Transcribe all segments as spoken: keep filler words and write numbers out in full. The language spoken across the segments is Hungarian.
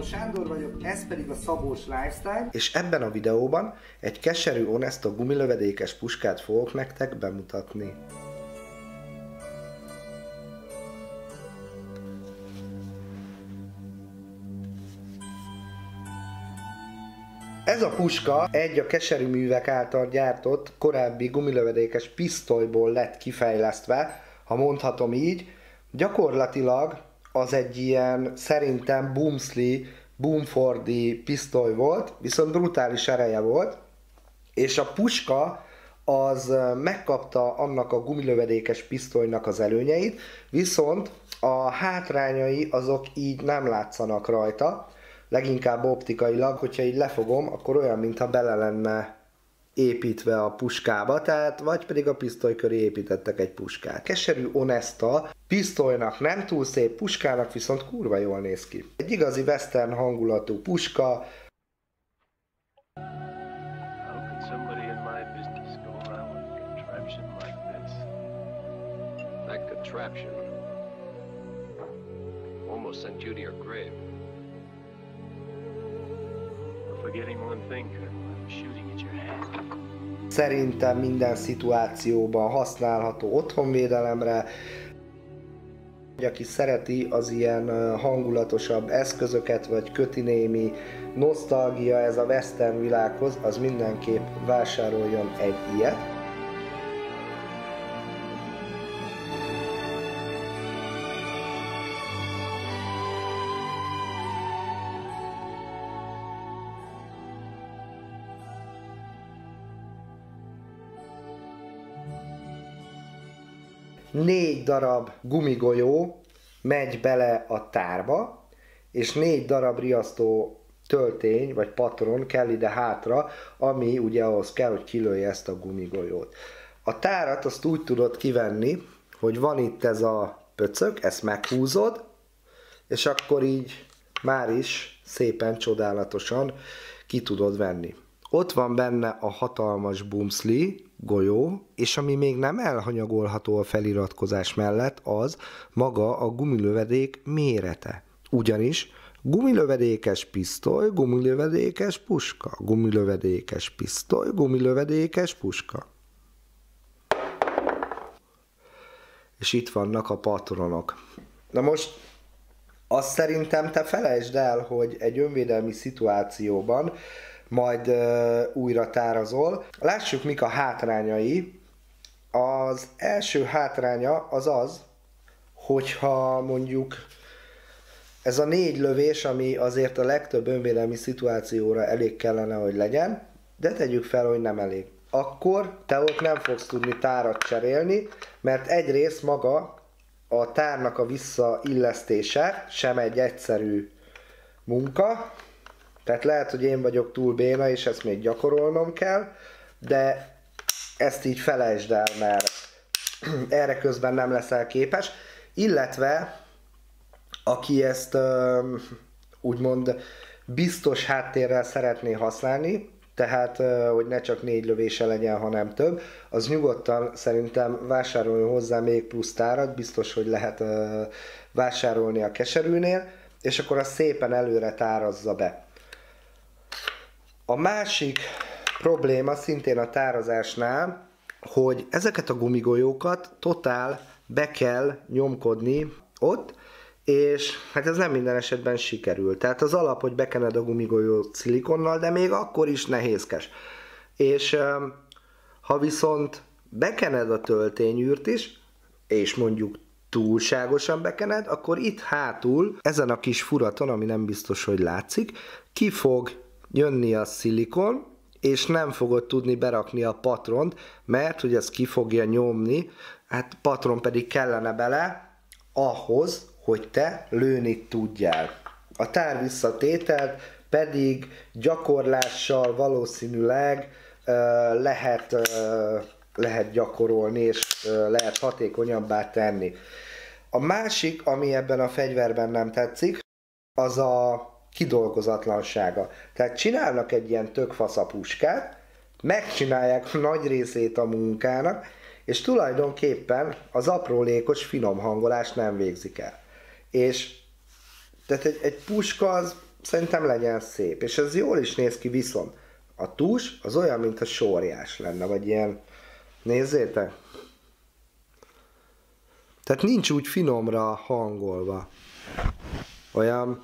Sándor vagyok, ez pedig a Szabós Lifestyle, és ebben a videóban egy keserű Onesto gumilövedékes puskát fogok nektek bemutatni. Ez a puska egy a Keserű Művek által gyártott korábbi gumilövedékes pisztolyból lett kifejlesztve, ha mondhatom így. Gyakorlatilag az egy ilyen, szerintem Boomsli, Boomfordi pisztoly volt, viszont brutális ereje volt, és a puska az megkapta annak a gumilövedékes pisztolynak az előnyeit, viszont a hátrányai azok így nem látszanak rajta, leginkább optikailag, hogyha így lefogom, akkor olyan, mintha bele lenne építve a puskába, tehát vagy pedig a pisztoly köré építettek egy puskát. Keserű Onesto pisztolynak nem túl szép, puskának viszont kurva jól néz ki. Egy igazi western hangulatú puska. Szerintem minden szituációban használható otthonvédelemre. Aki szereti az ilyen hangulatosabb eszközöket, vagy köti némi nosztalgia ez a western világhoz, az mindenképp vásároljon egy ilyet. Négy darab gumigolyó megy bele a tárba, és négy darab riasztó töltény, vagy patron kell ide hátra, ami ugye ahhoz kell, hogy kilője ezt a gumigolyót. A tárat azt úgy tudod kivenni, hogy van itt ez a pöcök, ezt meghúzod, és akkor így már is szépen, csodálatosan ki tudod venni. Ott van benne a hatalmas Boomsli golyó, és ami még nem elhanyagolható a feliratkozás mellett, az maga a gumilövedék mérete. Ugyanis gumilövedékes pisztoly, gumilövedékes puska, gumilövedékes pisztoly, gumilövedékes puska. És itt vannak a patronok. Na most azt szerintem te felejtsd el, hogy egy önvédelmi szituációban majd uh, újra tárazol. Lássuk, mik a hátrányai. Az első hátránya az az, hogyha mondjuk ez a négy lövés, ami azért a legtöbb önvédelmi szituációra elég kellene, hogy legyen, de tegyük fel, hogy nem elég. Akkor te ott nem fogsz tudni tárat cserélni, mert egyrészt maga a tárnak a visszaillesztése sem egy egyszerű munka, tehát lehet, hogy én vagyok túl béna, és ezt még gyakorolnom kell, de ezt így felejtsd el, mert erre közben nem leszel képes. Illetve, aki ezt úgymond biztos háttérrel szeretné használni, tehát hogy ne csak négy lövése legyen, hanem több, az nyugodtan szerintem vásárolni hozzá még plusz tárat, biztos, hogy lehet vásárolni a Keserűnél, és akkor azt szépen előre tárazza be. A másik probléma szintén a tárazásnál, hogy ezeket a gumigolyókat totál be kell nyomkodni ott, és hát ez nem minden esetben sikerül. Tehát az alap, hogy bekened a gumigolyót szilikonnal, de még akkor is nehézkes. És ha viszont bekened a töltényűrt is, és mondjuk túlságosan bekened, akkor itt hátul, ezen a kis furaton, ami nem biztos, hogy látszik, ki fog jönni a szilikon, és nem fogod tudni berakni a patront, mert hogy ez ki fogja nyomni, hát patron pedig kellene bele ahhoz, hogy te lőni tudjál. A tár visszatételt pedig gyakorlással valószínűleg uh, lehet, uh, lehet gyakorolni, és uh, lehet hatékonyabbá tenni. A másik, ami ebben a fegyverben nem tetszik, az a kidolgozatlansága. Tehát csinálnak egy ilyen tök fasz a puskát, megcsinálják nagy részét a munkának, és tulajdonképpen az aprólékos finom hangolást nem végzik el. És tehát egy, egy puska az szerintem legyen szép. És ez jól is néz ki, viszont a tus az olyan, mint a sorjás lenne, vagy ilyen, nézzétek. Tehát nincs úgy finomra hangolva. Olyan...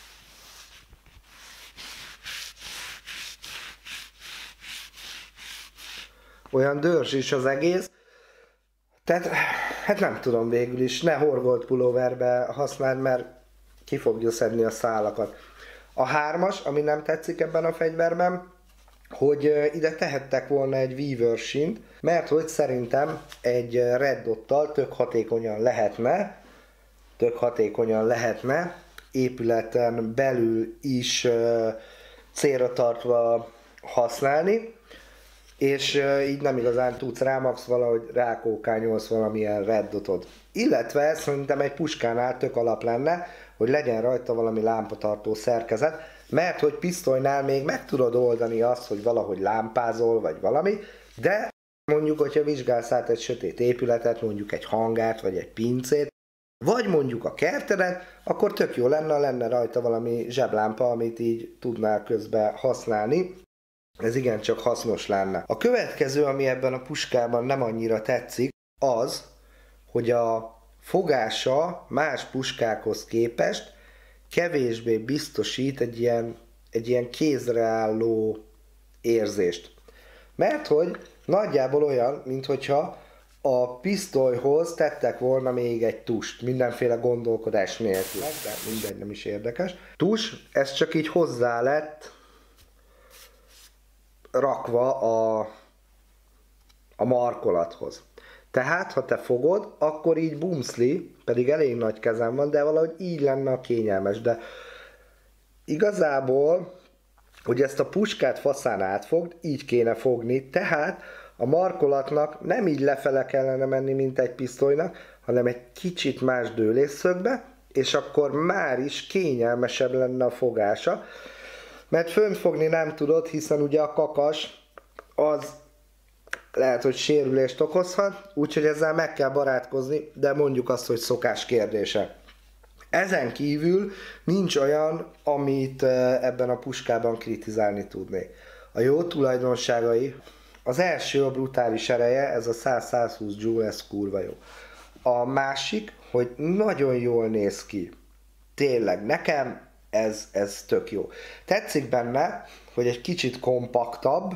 Olyan dörzs is az egész. Tehát, hát nem tudom végül is, ne horgolt pulóverbe használd, mert ki fogja szedni a szálakat. A hármas, ami nem tetszik ebben a fegyverben, hogy ide tehettek volna egy Weaver Shint, mert hogy szerintem egy Red Dottal tök hatékonyan lehetne, tök hatékonyan lehetne épületen belül is célra tartva használni, és így nem igazán tudsz rámax valahogy rákókányolsz valamilyen Red Dotod. Illetve szerintem egy puskánál tök alap lenne, hogy legyen rajta valami lámpatartó szerkezet, mert hogy pisztolynál még meg tudod oldani azt, hogy valahogy lámpázol, vagy valami, de mondjuk, hogyha vizsgálsz át egy sötét épületet, mondjuk egy hangárt, vagy egy pincét, vagy mondjuk a kertedet, akkor tök jó lenne, lenne rajta valami zseblámpa, amit így tudnál közben használni. Ez igencsak hasznos lenne. A következő, ami ebben a puskában nem annyira tetszik, az, hogy a fogása más puskákhoz képest kevésbé biztosít egy ilyen, egy ilyen kézre álló érzést. Mert hogy nagyjából olyan, minthogyha a pisztolyhoz tettek volna még egy tust, mindenféle gondolkodás nélkül. De mindegy, nem is érdekes. Tus, ez csak így hozzá lett rakva a, a markolathoz. Tehát, ha te fogod, akkor így bumszli, pedig elég nagy kezem van, de valahogy így lenne a kényelmes. De igazából, hogy ezt a puskát faszán átfogd, így kéne fogni, tehát a markolatnak nem így lefele kellene menni, mint egy pisztolynak, hanem egy kicsit más dőlésszögbe, és akkor már is kényelmesebb lenne a fogása. Mert föntfogni nem tudod, hiszen ugye a kakas az lehet, hogy sérülést okozhat, úgyhogy ezzel meg kell barátkozni, de mondjuk azt, hogy szokás kérdése. Ezen kívül nincs olyan, amit ebben a puskában kritizálni tudnék. A jó tulajdonságai, az első a brutális ereje, ez a száz-százhúsz joule, ez kurva jó. A másik, hogy nagyon jól néz ki. Tényleg, nekem ez, ez tök jó. Tetszik benne, hogy egy kicsit kompaktabb,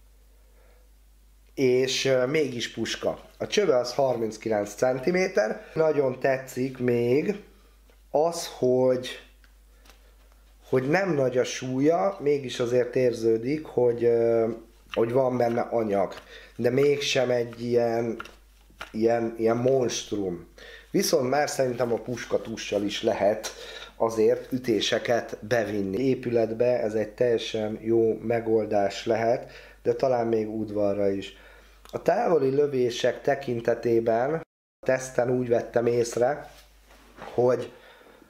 és mégis puska. A csöve az harminckilenc centiméter. Nagyon tetszik még az, hogy, hogy nem nagy a súlya, mégis azért érződik, hogy, hogy van benne anyag. De mégsem egy ilyen, ilyen, ilyen monstrum. Viszont már szerintem a puskatussal is lehet azért ütéseket bevinni. Épületbe ez egy teljesen jó megoldás lehet, de talán még udvarra is. A távoli lövések tekintetében a teszten úgy vettem észre, hogy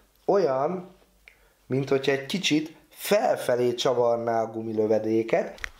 olyan, mint hogyha egy kicsit felfelé csavarná a gumilövedéket,